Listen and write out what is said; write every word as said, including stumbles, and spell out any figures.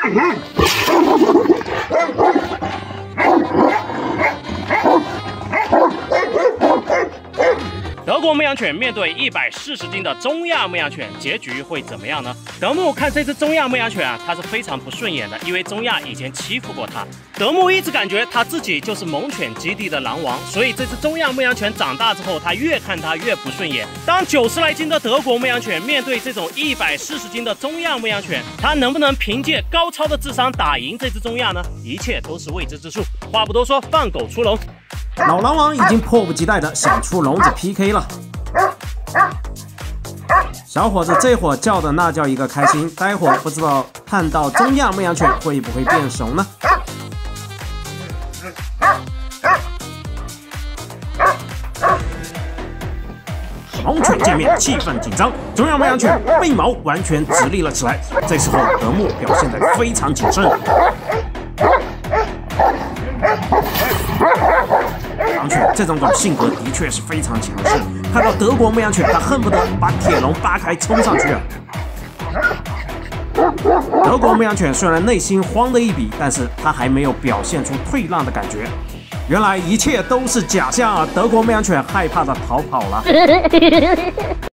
德国牧羊犬面对一百四十斤的中亚牧羊犬，结局会怎么样呢？德牧看这只中亚牧羊犬啊，他是非常不顺眼的，因为中亚以前欺负过他。德牧一直感觉他自己就是猛犬基地的狼王，所以这只中亚牧羊犬长大之后，他越看他越不顺眼。当九十来斤的德国牧羊犬面对这种一百四十斤的中亚牧羊犬，他能不能凭借高超的智商打赢这只中亚呢？一切都是未知之数。话不多说，放狗出笼。 老狼王已经迫不及待的想出笼子 P K 了。小伙子这会儿叫的那叫一个开心，待会儿不知道看到中亚牧羊犬会不会变怂呢？狼犬见面，气氛紧张，中亚牧羊犬背毛完全直立了起来。这时候德牧表现得非常谨慎。狼犬这种狗性格的确是非常强势，看到德国牧羊犬，他恨不得把铁笼扒开冲上去啊！德国牧羊犬虽然内心慌得一笔，但是他还没有表现出退让的感觉。原来一切都是假象啊！德国牧羊犬害怕的逃跑了。